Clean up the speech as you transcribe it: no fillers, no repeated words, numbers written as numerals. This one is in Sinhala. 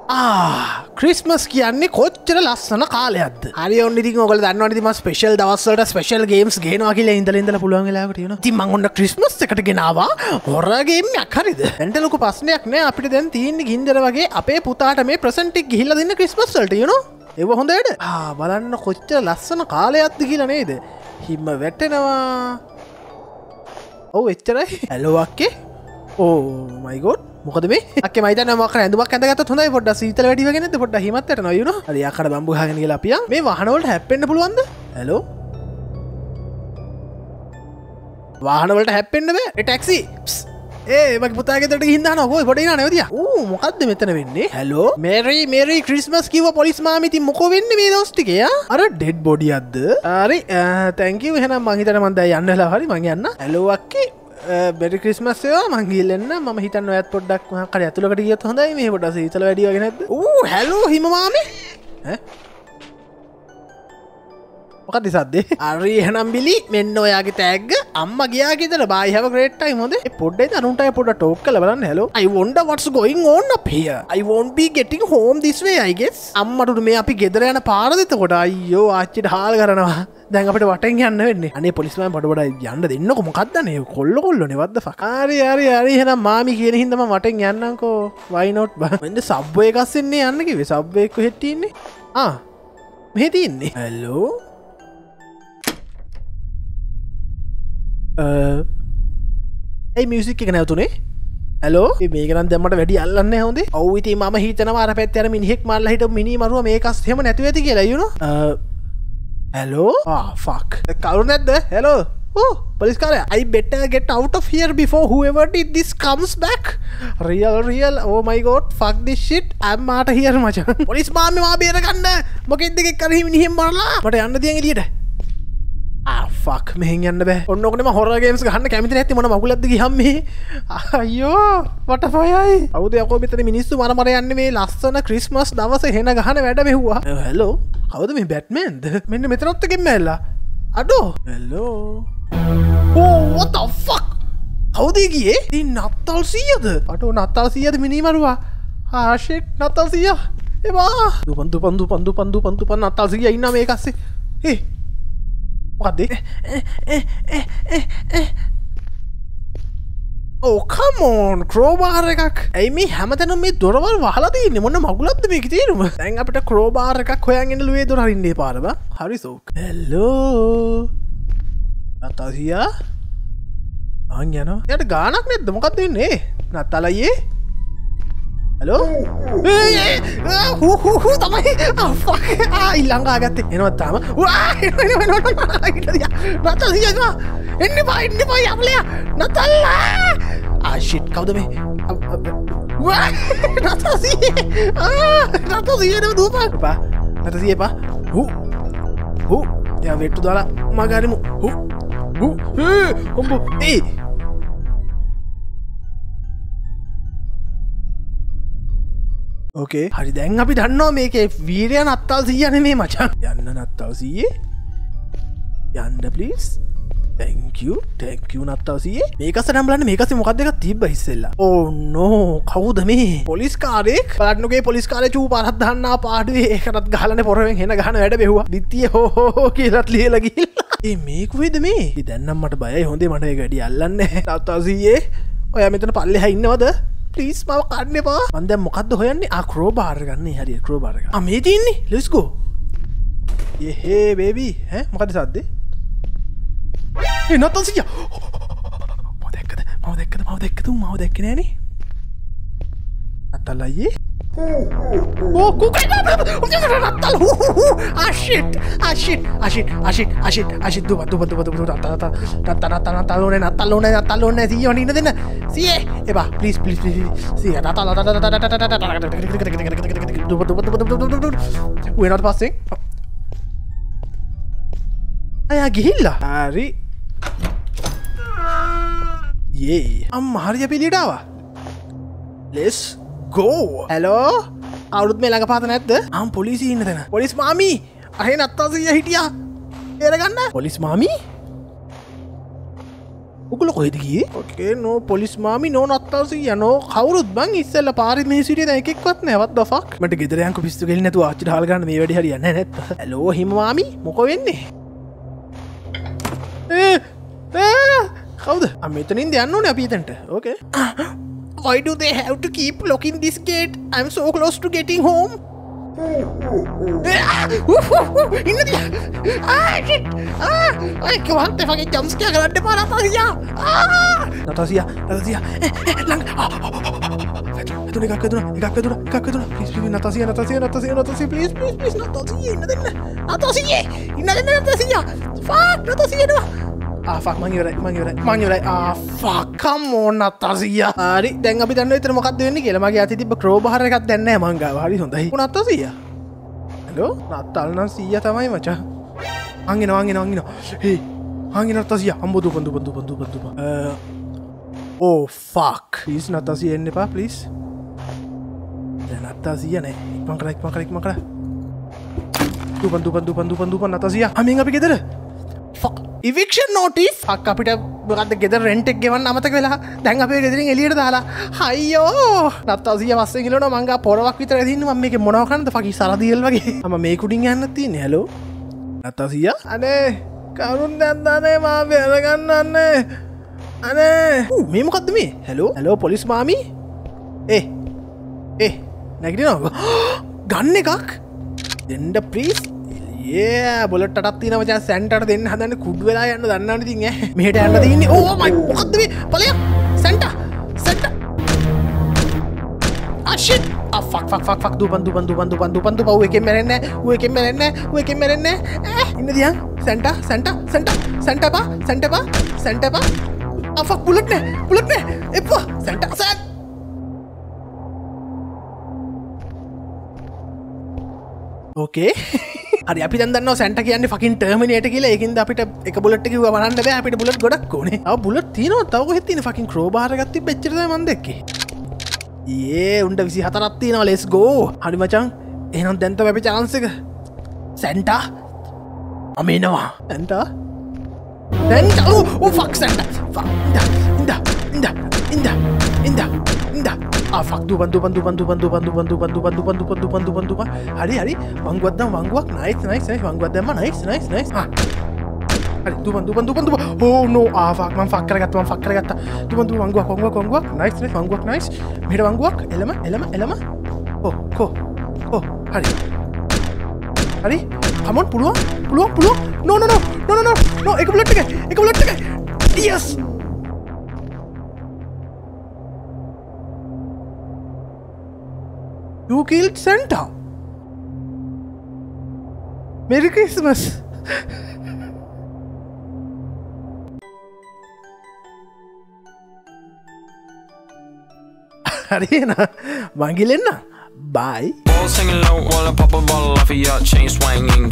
ක්‍රිස්මස් කියන්නේ කොච්චර ලස්සන කාලයක්ද. හරි ඔන්න ඉතින් ඔයගොල්ලෝ දන්නවනේ ඉතින් මම ස්පෙෂල් දවස් වලට ස්පෙෂල් ගේම්ස් ගේනවා කියලා ඉඳලා පුළුවන් වෙලාවකට තියෙනවා. ඉතින් මම ඔන්න ක්‍රිස්මස් එකට ගෙනාවා හොරර් ගේම් එකක් හරිද. දැන්ට ලොකු ප්‍රශ්නයක් නෑ අපිට දැන් තියෙන්නේ ගින්දර වගේ අපේ පුතාට මේ ප්‍රසන්ට් එක ගිහිල්ලා දෙන්න ක්‍රිස්මස් වලට you know. ඒව හොඳයිද? බලන්න කොච්චර ලස්සන කාලයක්ද කියලා නේද? හිම වැටෙනවා. ඔව් එච්චරයි. හැලෝ අක්කේ. ඕ මයි ගොඩ්. මොකද මේ අක්කේ මම හිතන්නේ මොකක් ඇඳුමක් ඇඳගත්තොත් හොඳයි පොඩ්ඩක් සීතල වැඩි වගේ නැද්ද පොඩ්ඩක් හිමත් වැටෙනවා you know. හරි යකඩ බම්බු ගහගෙන ගිහලා අපි මේ වාහන වලට හැප්පෙන්න පුළුවන්ද? හැලෝ වාහන වලට හැප්පෙන්න බෑ. ඒ ටැක්සි මගේ පුතාගේ ගෙදරට ගිහින් දානවා කොයි පොඩ ඉනා නේවදියා. මොකද්ද මෙතන වෙන්නේ? හැලෝ මේරි ක්‍රිස්මස් කිව්ව පොලිස් මාමි ඉතින් මොකෝ වෙන්නේ මේ දවස් ටිකේ අර ඩෙඩ් බොඩියක්ද? හරි තැන්ක් යූ එහෙනම් මං හිතන්නේ මං දැන් යන්න වෙලා හරි මං යන්න. හැලෝ අක්කේ බෙරි ක්‍රිස්මස් ඒවා මං ගිහින් එන්න. මම හිතන්නේ ඔයත් පොඩ්ඩක් මොකක් හරි ඇතුළකට ගියොත් හොඳයි. මේ පොඩ්ඩක් සීතල වැඩි වගේ නැද්ද? හැලෝ හිම මාමි. මොකක්ද සද්දේ? හරි එහෙනම් බිලි මෙන්න ඔයාගේ ටැග් අම්මා ගියා ගෙදර bye have a great time හොඳේ. පොඩ්ඩයි අනුන්ට පොඩ්ඩක් ටෝක් කරලා බලන්න. hello I wonder what's going on up here. I won't be getting home this way I guess. අම්මට මේ අපි ගෙදර යන පාරද එතකොට අයියෝ ආච්චිට හාල් කරනවා. දැන් අපිට වටෙන් යන්න වෙන්නේ. අනේ පොලිස් මෑන් පොඩ යන්න දෙන්නකො මොකක්ද නේ කොල්ලෝනේ what the fuck. හරි එහෙනම් මාමි කියන හින්දා මම වටෙන් යන්නම්කෝ. why not බා. මෙන්න සබ්වේ එකක් එන්නේ යන්න කිව්වේ. සබ්වේ එක කොහෙද තියෙන්නේ? මෙහෙ තියෙන්නේ. hello ඒ මියුසික් එක නැවතුනේ. හැලෝ මේක නම් දැම්මට වැඩි අල්ලන්නේ හොඳේ. ඔව් ඉතින් මම හිතනවා අර පැත්තේ අර මිනිහෙක් මල්ලා හිටපු මිනි මරුවා මේකස් එහෙම නැතුව ඇති කියලා you know. hello fuck කවුරු නැද්ද? hello police කාරයා I better get out of here before whoever did this comes back. real oh my god fuck this shit I'm out of here මචං. police මාමේ මාව බේර ගන්න. මොකෙද්ද එකක් කරේ මිනිහෙන් මරලා. මට යන්න දියන් එළියට. ෆක් මෙහෙන් යන්න බෑ. ඔන්න ඔකනේ මම හොරර් ගේම්ස් ගහන්න කැමති නැත්තේ මොන මගුලක්ද ගියම් මේ. අයියෝ වටපොයයි. අවුද යකෝ මෙතන මිනිස්සු මර යන්නේ මේ ලස්සන ක්‍රිස්මස් දවසේ හෙන ගහන වැඩ මෙහුවා. hello කවුද මේ බැට්මෑන්ද? මෙන්න මෙතනත් එකෙන් මැල්ලා. අඩෝ hello what the fuck කවුද ගියේ? ඉතින් නත්තල් 100ද? අඩෝ නත්තල් 100ද මිනි මරුවා. shit නත්තල් 100 එවා දුපන් නත්තල් 100 ඉන්නා මේක අස්සේ. මොකක්ද? come on crowbar එකක්. ඇයි මේ හැමතැනම මේ දොරවල් වහලා තියෙන්නේ? මොන මගුලක්ද මේකේ තියෙනම? දැන් අපිට crowbar එකක් හොයන් එන්න ලුවේ දොර අරින්න එපාර බා. හරි සෝක්. hello නතාසියා යනවා. එයාට ගානක් නැද්ද? මොකක්ද වෙන්නේ? නත්තල් අයියේ hello තමයි ඊළඟා ගත්තේ එනවා තාම. නත්තල් සියනවා එන්න බා යම්ලයා නත්තල් shit කවුද මේ? නත්තල් සියනේ දුපා බා නත්තල් සියපා යා වෙට්ටු දාලා මගාරිමු කොම්බෝ ඕකේ හරි දැන් අපි දන්නවා මේකේ වීරය නත්තල් 100 නෙමෙයි මචං. යන්න නත්තල් 100 යන්න ප්ලීස්. thank you නත්තල් 100. මේකස නම් බලන්න මේකසේ මොකක්ද එකක් තිබ්බ ඉස්සෙල්ලා. oh no කවුද මේ? පොලිස් කාරයෙක්. බලන්නකෝ පොලිස් කාරය චූ පාරක් දාන්නා පාඩුවේ ඒකටත් ගහලානේ පොරවෙන් හෙන ගහන වැඩ බෙව්වා. දිත්තිය හෝ කියලාත් ලියලා ගිහිල්ලා. මේ කොහෙද මේ? දැන් නම් මට බයයි හොඳේ මට ඒක වැඩි අල්ලන්නේ නැහැ. නත්තල් 100 ඔයා මෙතන පල්ලෙහා ඉන්නවද? please මාව කන්න එපා. මම දැන් මොකද්ද හොයන්නේ? crowbar ගන්න. හරියට crowbar එක. මේ තියෙන්නේ. let's go. යේ baby. මොකද්ද සද්දේ? නත්තල් 100. මාව දැක්කද? මාව දැක්කේ නෑනේ. නත්තල් අයියේ. කුකයි නත්තල්. shit දුප නත්තල් ඕනේ සියෝ ඉන්න දෙන්න. සියේ එපා please සිය නත්තල් දුප වෙනත් පස්සේ අයා ගිහිල්ලා. හරි අම්මා හරි අපි එළියට ආවා. let's go. hello අවුරුදු මේ ළඟ පාත නැද්ද? පොලිසිය ඉන්න තැන. පොලිස් මාමි අරේ නත්තල් 100 හිටියා. බේරගන්න. පොලිස් මාමි උගල කොහෙද ගියේ? ඕකේ නෝ පොලිස් මාමි නෝ නත්තල්සියා නෝ කවුරුත් බං ඉස්සෙල්ලා පාරේ මේ සිටියේ දැන් එකෙක්වත් නැහැ what the fuck මට ගෙදර යන්කෝ පිස්සු ගෙලින් නැතුව ආච්චිට හාල් ගන්න මේ වැඩේ හරියන්නේ නැහැ නැත්ත hello හිම මාමි මොකෝ වෙන්නේ කවුද මෙතනින්ද යන්න ඕනේ අපි එතනට ඕකේ why do they have to keep locking this gate I'm so close to getting home ඉන්නදියා shit I can't fucking jump scare කරන්න එපා නතාසියා ලං එකක් වැදුනා please නතාසියා please නතාසියා ඉන්න දෙන්න නතාසියා fuck නතාසියා fuck මං ඉවරයි fuck come on නතාසියා හරි දැන් අපි දන්නවා ඉතින් මොකක්ද වෙන්නේ කියලා මගේ අතේ තිබ්බ ක්‍රෝබාර් එකක් දැන් නැහැ මං ගාව හරි හොඳයි නතාසියා hello නත්තල් නම් 100 තමයි මචං අං එනවා hey අං එනවා නතාසියා අම්බෝ දුපන් oh fuck please නතාසියා එන්න එපා please දැන් නතාසියා නේ ඉක්මන් කරා දුපන් නතාසියා අමින් අපි ගෙදර fuck eviction notice fuck අපිට මොකද්ද ගෙදර rent එක ගෙවන්න අමතක වෙලා දැන් අපේ ගෙදරින් එළියට දාලා අයියෝ නතාසියා වස්සේ ගිලනවා මං ගා පොරවක් විතර ඇදින්න මම මේකේ මොනව කරන්නද fuck සරදීල් වගේ මම මේ කුඩින් යන්නත් තියෙන්නේ hello නතාසියා අනේ කවුරුන් දැන්දානේ මා බේර ගන්නන්නේ අනේ මේ මොකද්ද මේ hello පොලිස් මාමි නැගිටිනවා ගන්න එකක් දෙන්න please බොලට් අටක් තියෙනවා මචං සැන්ටට දෙන්න හදන්නේ කුඩු වෙලා යන්න දන්නවනේ ඉතින් ඈ මෙහෙට යන්න තියෙන්නේ ඕ මයි මොකද්ද මේ ඵලයක් සැන්ටා shit fuck දුපන් ඌ එකෙන් මැරෙන්නේ ඉන්න දියන් සැන්ටා බා fuck බුලට් නෑ එප්පා සැන්ටා ඕකේ හරි අපි දැන් දන්නවා සැන්ටා කියන්නේ ෆකින් ටර්මිනේටර් කියලා. ඒකින්ද අපිට එක බුලට් එක කිව්වා බලන්න බෑ. අපිට බුලට් ගොඩක් ඕනේ. බුලට් තියෙනවා. තව කොහෙද තියෙන්නේ ෆකින් ක්‍රෝබාර් එකක් තිබ්බ එච්චර තමයි මන් දැක්කේ. උණ්ඩ 24ක් තියෙනවා. let's go. හරි මචං. එහෙනම් දැන් තමයි අපි chance එක. සැන්ටා අමේනවා. Santa fuck Santa. fuck ඉඳා fuck dupan hari wangguat dam wangguak nice wangguat dam nice hari dupan oh no fuck man fuck keragatta dupan wangguak nice wangguak nice mera wangguak elama oh hari come on puluang no ek bullet එක yes You killed Santa. Merry Christmas. Arena, Bangilena. Bye. All singing low while I pop a bottle off of your chain swinging.